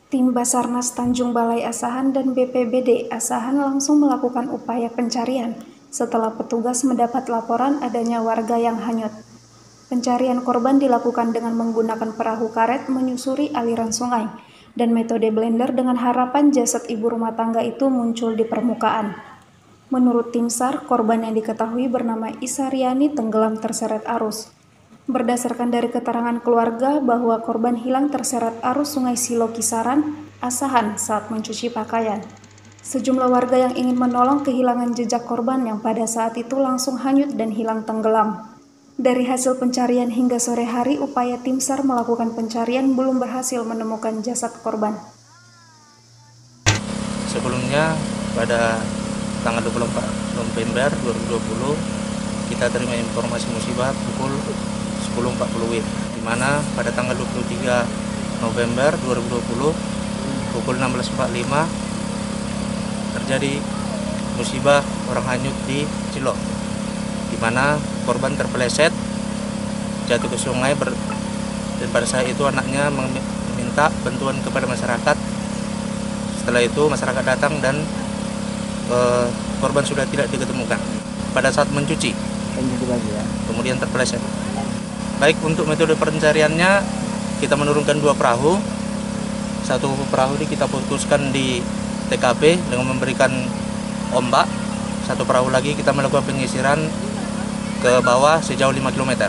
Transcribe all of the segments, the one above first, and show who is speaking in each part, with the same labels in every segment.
Speaker 1: Tim Basarnas Tanjung Balai Asahan dan BPBD Asahan langsung melakukan upaya pencarian setelah petugas mendapat laporan adanya warga yang hanyut. Pencarian korban dilakukan dengan menggunakan perahu karet menyusuri aliran sungai dan metode blender dengan harapan jasad ibu rumah tangga itu muncul di permukaan. Menurut tim SAR, korban yang diketahui bernama Isariani tenggelam terseret arus. Berdasarkan dari keterangan keluarga bahwa korban hilang terseret arus Sungai Silo Kisaran, Asahan saat mencuci pakaian. Sejumlah warga yang ingin menolong kehilangan jejak korban yang pada saat itu langsung hanyut dan hilang tenggelam. Dari hasil pencarian hingga sore hari, upaya tim SAR melakukan pencarian belum berhasil menemukan jasad korban.
Speaker 2: Sebelumnya pada tanggal 24 November 2020 kita terima informasi musibah pukul 10.40 WIB, di mana pada tanggal 23 November 2020 pukul 16.45 terjadi musibah orang hanyut di Cilok, di mana korban terpeleset jatuh ke sungai dan pada saat itu anaknya meminta bantuan kepada masyarakat. Setelah itu masyarakat datang dan korban sudah tidak diketemukan pada saat mencuci, kemudian terpeleset. Baik, untuk metode pencariannya kita menurunkan 2 perahu. Satu perahu ini kita putuskan di TKP dengan memberikan ombak. Satu perahu lagi kita melakukan penyisiran ke bawah sejauh 5 km.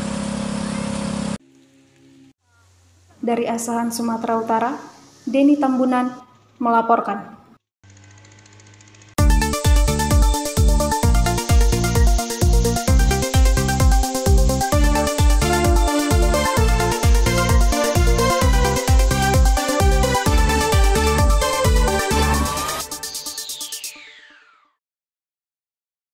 Speaker 1: Dari Asahan, Sumatera Utara, Denny Tambunan melaporkan.